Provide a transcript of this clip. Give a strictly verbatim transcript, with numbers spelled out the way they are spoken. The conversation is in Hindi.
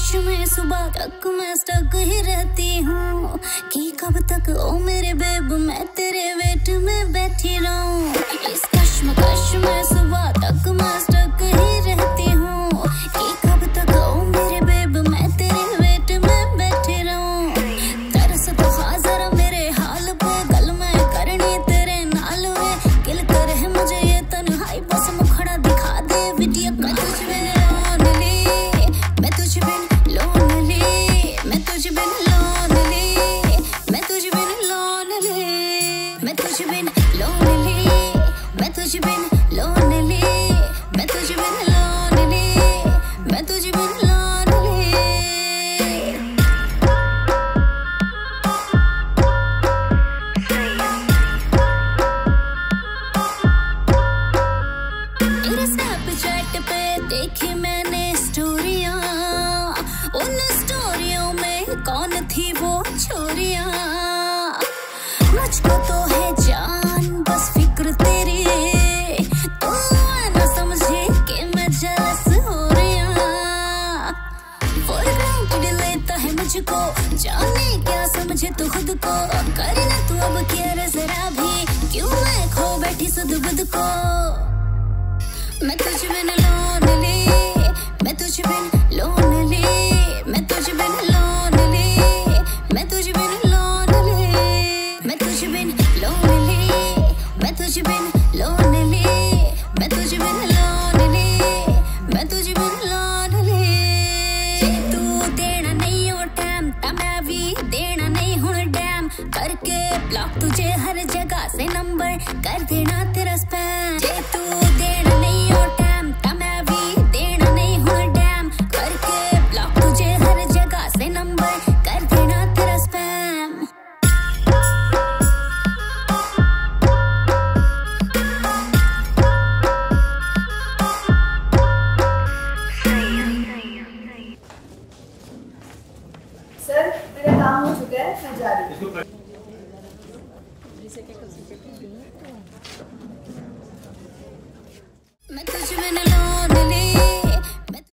कश में सुबह तक मैं स्टक ही रहती हूँ कि कब तक ओ मेरे बेब मैं तेरे वेट में बैठी रहूं। इस कश्मकश में सुबह तक मैं स्टक ही रहती हूँ कि कब तक ओ मेरे बेब मैं तेरे वेट में बैठी रहूं। तरस तो खा जरा मेरे हाल पे, गल मैं करनी तेरे नाल वे, किल करे मुझे ये तन्हाई, बस मुखड़ा दिखा दे वीडियो का। तुझ बिन लोनली मैं तुझ बिन लोनली मैं तुझ बिन लोनली मैं तुझ बिन लोनली मैं तुझ बिन लोनली मैं तुझ बिन लोनली मैं तुझ बिन लोनली मैं तुझ बिन लोनली। तेरे स्नैपचैट पे देखी मैंने स्टोरियां, उन स्टोरियों में कौन थी वो छोरियां। मुझको तो है जान बस फिक्र तेरी, तू ना समझे कि मैं जेलस हो रही हूं। फॉर ग्रांटेड लेता है मुझको, जाने क्या समझे तू खुद को। करना तू अब केयर जरा भी, क्यों मैं खो बैठी सुध बुध को। मैं तुझ बिन लोनली मैं तुझ बिन लोनली मैं तुझ बिन लोनली मैं तुझ बिन लोनली मैं तुझ बिन लोनली मैं तुझ बिन लोनली मैं तुझ बिन लोनली मैं तुझ बिन लोनली। जे तू देना नहीं हो टाइम ता मैं भी देना नहीं हुण डैम, करके ब्लॉक तुझे हर जगह से नंबर कर देना तेरा स्पैम। जे तू देना नहीं हो टाइम ता मैं भी देना नहीं हुण डैम, करके ब्लॉक तुझे हर जगह से नंबर कर देना तेरा स्पैम। सर मेरा काम हो चुका है, मैं जा रही हूँ। मैं तुझ बिन लोनली